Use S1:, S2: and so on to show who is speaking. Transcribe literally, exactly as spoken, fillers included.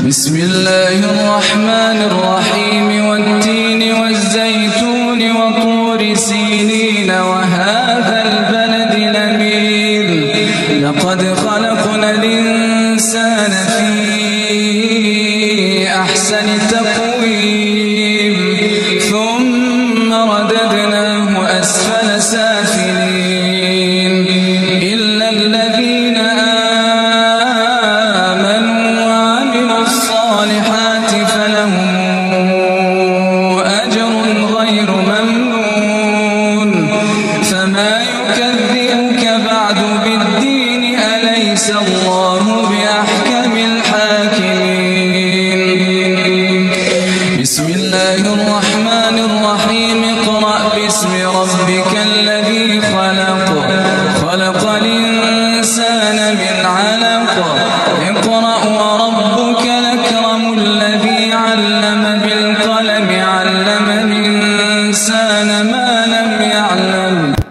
S1: بسم الله الرحمن الرحيم والتين والزيتون وطور سينين وهذا البلد الأمين لقد خلقنا الإنسان في أحسن تقويم ثم رددناه أسفل سافلين إلا الذين آمنوا وعملوا الصالحات فلهم أجر غير ممنون فما يكذبك بعد بالدين أليس الله بأحكم الحاكمين بسم الله الرحمن الرحيم اقرأ باسم ربك الذي خلق خلق الإنسان من علق اقرأ وربك الأكرم الذي علم بالقلم علم الإنسان ما لم يعلم